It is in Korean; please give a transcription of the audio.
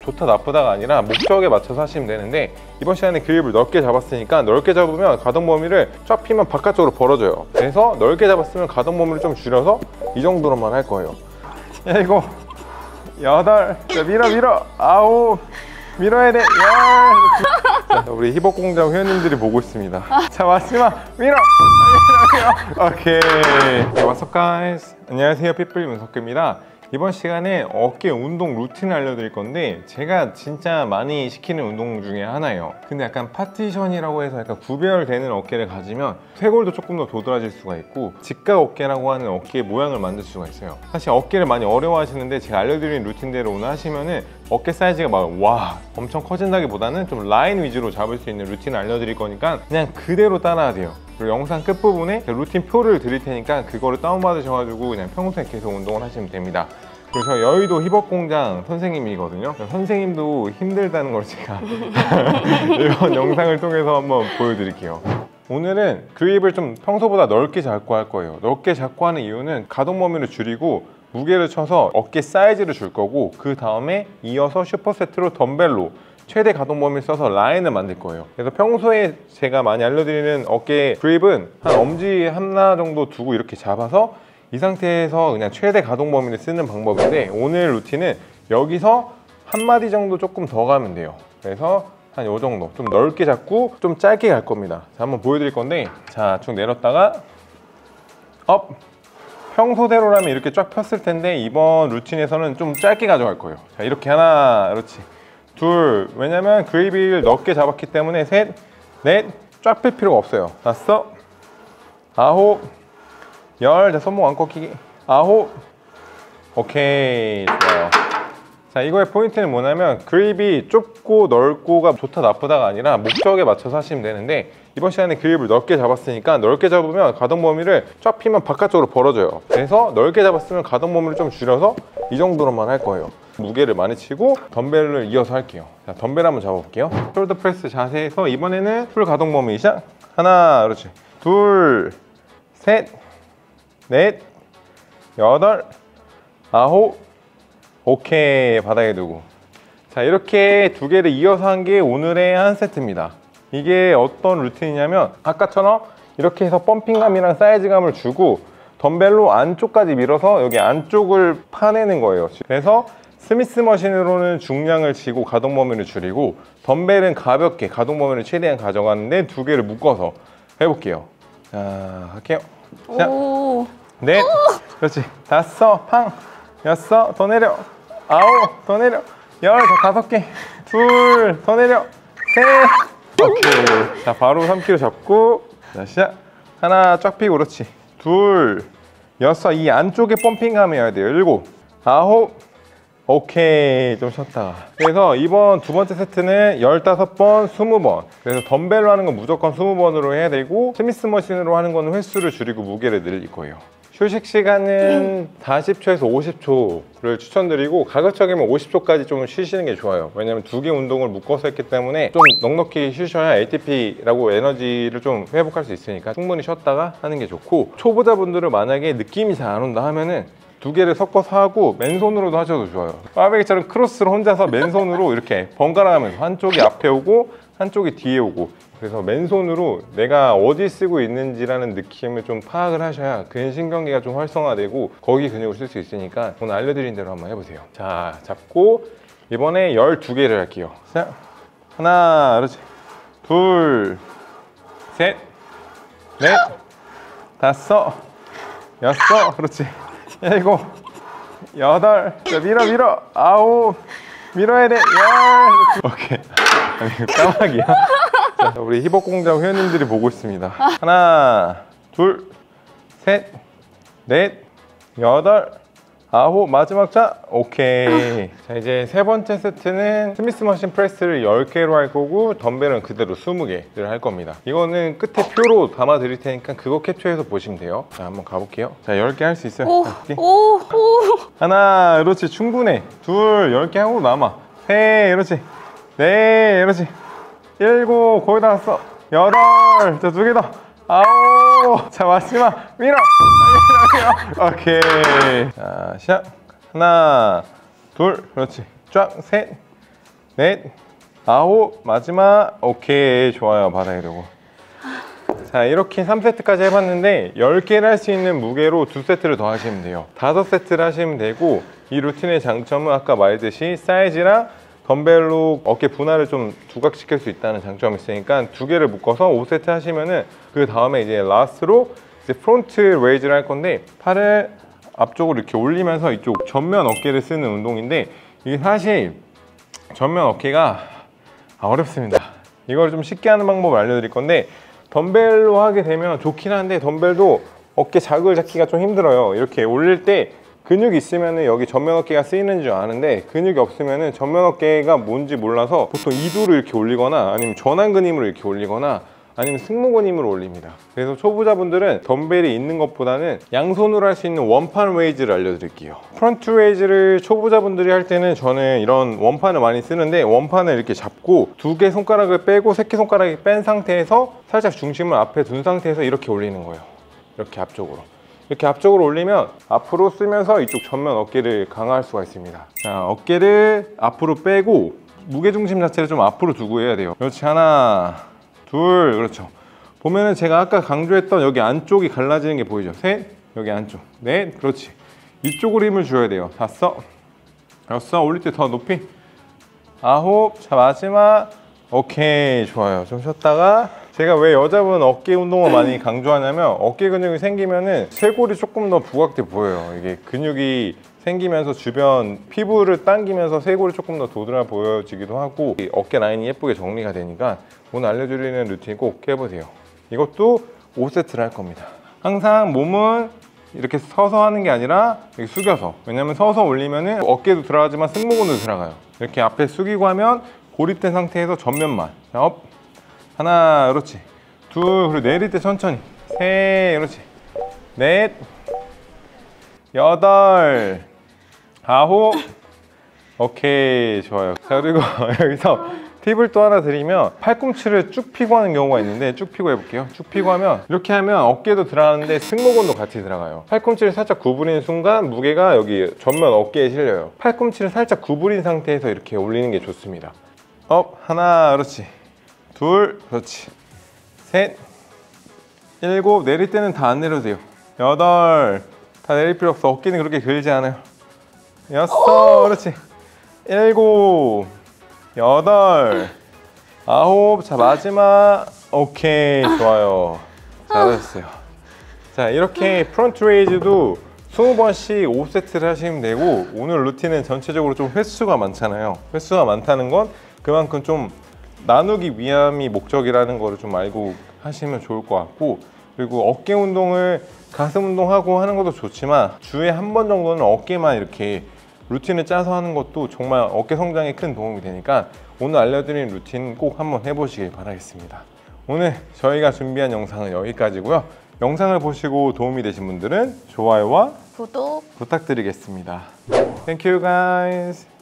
좋다 나쁘다가 아니라 목적에 맞춰서 하시면 되는데, 이번 시간에 그립을 넓게 잡았으니까 넓게 잡으면 가동 범위를 쫙 피면 바깥쪽으로 벌어져요. 그래서 넓게 잡았으면 가동 범위를 좀 줄여서 이 정도로만 할 거예요. 7, 8, 자, 밀어 9, 밀어야 돼. 자, 우리 힙업공장 회원님들이 보고 있습니다. 자, 마지막 밀어. 오케이. What's up guys? 안녕하세요, 핏불 문석규입니다. 이번 시간에 어깨 운동 루틴을 알려드릴 건데, 제가 진짜 많이 시키는 운동 중에 하나예요. 근데 약간 파티션이라고 해서 약간 구별되는 어깨를 가지면 쇄골도 조금 더 도드라질 수가 있고, 직각 어깨라고 하는 어깨의 모양을 만들 수가 있어요. 사실 어깨를 많이 어려워하시는데 제가 알려드린 루틴대로 오늘 하시면은 어깨 사이즈가 막 와 엄청 커진다기보다는 좀 라인 위주로 잡을 수 있는 루틴을 알려드릴 거니까 그냥 그대로 따라야 돼요. 그리고 영상 끝부분에 루틴 표를 드릴 테니까 그거를 다운받으셔가지고 그냥 평소에 계속 운동을 하시면 됩니다. 그리고 저 여의도 힙업공장 선생님이거든요. 선생님도 힘들다는 걸 제가 이번 영상을 통해서 한번 보여드릴게요. 오늘은 그립을 좀 평소보다 넓게 잡고 할 거예요. 넓게 잡고 하는 이유는 가동 범위를 줄이고 무게를 쳐서 어깨 사이즈를 줄 거고, 그 다음에 이어서 슈퍼세트로 덤벨로 최대 가동 범위를 써서 라인을 만들 거예요. 그래서 평소에 제가 많이 알려드리는 어깨 그립은 한 엄지 하나 정도 두고 이렇게 잡아서 이 상태에서 그냥 최대 가동 범위를 쓰는 방법인데, 오늘 루틴은 여기서 한 마디 정도 조금 더 가면 돼요. 그래서 한 요 정도 좀 넓게 잡고 좀 짧게 갈 겁니다. 자, 한번 보여드릴 건데, 자, 쭉 내렸다가 업. 평소대로라면 이렇게 쫙 폈을 텐데 이번 루틴에서는 좀 짧게 가져갈 거예요. 자, 이렇게 하나, 그렇지, 둘, 왜냐면 그립을 넓게 잡았기 때문에 셋, 넷, 쫙 펼 필요가 없어요. 5, 9, 10, 자, 손목 안 꺾이기, 9, 오케이, 좋아요. 자, 이거의 포인트는 뭐냐면 그립이 좁고 넓고가 좋다 나쁘다가 아니라 목적에 맞춰서 하시면 되는데, 이번 시간에 그립을 넓게 잡았으니까 넓게 잡으면 가동 범위를 쫙 피면 바깥쪽으로 벌어져요. 그래서 넓게 잡았으면 가동 범위를 좀 줄여서 이 정도로만 할 거예요. 무게를 많이 치고 덤벨을 이어서 할게요. 자, 덤벨 한번 잡아볼게요. 숄더 프레스 자세에서 이번에는 풀 가동 범위 시작. 하나, 그렇지, 둘, 셋, 넷, 8, 9, 오케이, 바닥에 두고. 자, 이렇게 두 개를 이어서 한 게 오늘의 한 세트입니다. 이게 어떤 루틴이냐면 아까처럼 이렇게 해서 펌핑감이랑 사이즈감을 주고 덤벨로 안쪽까지 밀어서 여기 안쪽을 파내는 거예요. 그래서 스미스 머신으로는 중량을 치고 가동 범위를 줄이고, 덤벨은 가볍게 가동 범위를 최대한 가져가는데 두 개를 묶어서 해볼게요. 자, 할게요. 자, 넷, 그렇지, 5, 팡, 6, 더 내려, 9, 더 내려, 10, 더 5개, 2, 더 내려, 3, 오케이. 자, 바로 3kg 잡고, 자, 시작. 하나 쫙 펴고, 그렇지, 둘, 6, 이 안쪽에 펌핑감이 해야 돼요. 7, 9, 오케이, 좀 쉬었다가. 그래서 이번 두 번째 세트는 15번, 20번. 그래서 덤벨로 하는 건 무조건 20번으로 해야 되고, 스미스 머신으로 하는 거는 횟수를 줄이고 무게를 늘릴 거예요. 휴식 시간은 40초에서 50초를 추천드리고, 가급적이면 50초까지 좀 쉬시는 게 좋아요. 왜냐면 두 개 운동을 묶어서 했기 때문에 좀 넉넉히 쉬셔야 ATP라고 에너지를 좀 회복할 수 있으니까 충분히 쉬었다가 하는 게 좋고, 초보자분들은 만약에 느낌이 잘 안 온다 하면은 두 개를 섞어서 하고 맨손으로도 하셔도 좋아요. 꽈배기처럼 크로스로 혼자서 맨손으로 이렇게 번갈아 가면서 한쪽이 앞에 오고 한쪽이 뒤에 오고, 그래서 맨손으로 내가 어디 쓰고 있는지라는 느낌을 좀 파악을 하셔야 근신경계가 좀 활성화되고 거기 근육을 쓸 수 있으니까 오늘 알려드린 대로 한번 해보세요. 자, 잡고 이번에 12개를 할게요. 자, 하나, 그렇지, 둘, 셋, 넷, 5, 6, 그렇지, 7, 8, 자, 밀어, 9, 밀어야 돼, 10, 오케이. 아니, 까마귀야. 자, 우리 힙업공장 회원님들이 보고 있습니다. 하나, 둘, 셋, 넷, 8, 9, 마지막 자, 오케이. 자, 이제 세 번째 세트는 스미스 머신 프레스를 10개로 할 거고, 덤벨은 그대로 20개를 할 겁니다. 이거는 끝에 표로 담아 드릴 테니까 그거 캡처해서 보시면 돼요. 자, 한번 가볼게요. 자, 10개 할 수 있어요. 하나, 그렇지, 충분해. 둘, 10개 하고 남아. 셋, 그렇지, 네, 그렇지, 7, 거의 다 왔어, 8, 자, 2개 더, 9, 자, 마지막 밀어. 오케이. 자, 시작. 하나, 둘, 그렇지, 쫙, 셋, 넷, 아홉, 마지막. 오케이, 좋아요. 받아이려고. 자, 이렇게 3세트까지 해봤는데 10개를 할 수 있는 무게로 2세트를 더 하시면 돼요. 5세트를 하시면 되고, 이 루틴의 장점은 아까 말했듯이 사이즈랑 덤벨로 어깨 분할을 좀 두각시킬 수 있다는 장점이 있으니까 2개를 묶어서 5세트 하시면은 그 다음에 이제 라스트로 이제 프론트 레이즈를 할 건데, 팔을 앞쪽으로 이렇게 올리면서 이쪽 전면 어깨를 쓰는 운동인데, 이게 사실 전면 어깨가 어렵습니다. 이걸 좀 쉽게 하는 방법을 알려드릴 건데, 덤벨로 하게 되면 좋긴 한데 덤벨도 어깨 자극을 잡기가 좀 힘들어요. 이렇게 올릴 때 근육이 있으면 여기 전면 어깨가 쓰이는 줄 아는데, 근육이 없으면 전면 어깨가 뭔지 몰라서 보통 이두로 이렇게 올리거나 아니면 전완근 힘으로 이렇게 올리거나 아니면 승모근 힘으로 올립니다. 그래서 초보자분들은 덤벨이 있는 것보다는 양손으로 할 수 있는 원판 웨이즈를 알려드릴게요. 프런트 웨이즈를 초보자분들이 할 때는 저는 이런 원판을 많이 쓰는데, 원판을 이렇게 잡고 2개 손가락을 빼고 3개 손가락을 뺀 상태에서 살짝 중심을 앞에 둔 상태에서 이렇게 올리는 거예요. 이렇게 앞쪽으로. 이렇게 앞쪽으로 올리면 앞으로 쓰면서 이쪽 전면 어깨를 강화할 수가 있습니다. 자, 어깨를 앞으로 빼고 무게중심 자체를 좀 앞으로 두고 해야 돼요. 그렇지. 하나, 둘, 그렇죠. 보면은 제가 아까 강조했던 여기 안쪽이 갈라지는 게 보이죠? 셋, 여기 안쪽. 넷, 그렇지. 이쪽으로 힘을 줘야 돼요. 다섯, 여섯, 올릴 때 더 높이. 아홉, 자, 마지막. 오케이, 좋아요. 좀 쉬었다가, 제가 왜 여자분 어깨 운동을 많이 강조하냐면, 어깨 근육이 생기면은 쇄골이 조금 더 부각돼 보여요. 이게 근육이 생기면서 주변 피부를 당기면서 쇄골이 조금 더 도드라 보여지기도 하고, 어깨 라인이 예쁘게 정리가 되니까 오늘 알려드리는 루틴 꼭 해보세요. 이것도 5세트를 할 겁니다. 항상 몸은 이렇게 서서 하는 게 아니라 이렇게 숙여서, 왜냐면 서서 올리면은 어깨도 들어가지만 승모근도 들어가요. 이렇게 앞에 숙이고 하면 고립된 상태에서 전면만. 자, 업. 하나, 그렇지. 둘, 그리고 내릴 때 천천히. 셋, 그렇지. 넷, 여덟, 아홉. 오케이, 좋아요. 자, 그리고 여기서 팁을 또 하나 드리면, 팔꿈치를 쭉 펴고 하는 경우가 있는데, 쭉 펴고 해볼게요. 쭉 펴고 하면, 이렇게 하면 어깨도 들어가는데 승모근도 같이 들어가요. 팔꿈치를 살짝 구부리는 순간 무게가 여기 전면 어깨에 실려요. 팔꿈치를 살짝 구부린 상태에서 이렇게 올리는 게 좋습니다. 업, 하나, 그렇지. 둘, 그렇지. 셋, 일곱, 내릴 때는 다 안 내려도 돼요. 여덟, 다 내릴 필요 없어. 어깨는 그렇게 길지 않아요. 여섯, 그렇지. 일곱, 여덟, 아홉, 자, 마지막. 오케이, 좋아요. 잘하셨어요. 자, 이렇게 프론트 레이즈도 20번씩 5세트를 하시면 되고, 오늘 루틴은 전체적으로 좀 횟수가 많잖아요. 횟수가 많다는 건 그만큼 좀 나누기 위함이 목적이라는 거를 좀 알고 하시면 좋을 것 같고, 그리고 어깨 운동을 가슴 운동하고 하는 것도 좋지만 주에 한 번 정도는 어깨만 이렇게 루틴을 짜서 하는 것도 정말 어깨 성장에 큰 도움이 되니까 오늘 알려드린 루틴 꼭 한번 해보시길 바라겠습니다. 오늘 저희가 준비한 영상은 여기까지고요. 영상을 보시고 도움이 되신 분들은 좋아요와 구독 부탁드리겠습니다. Thank you guys.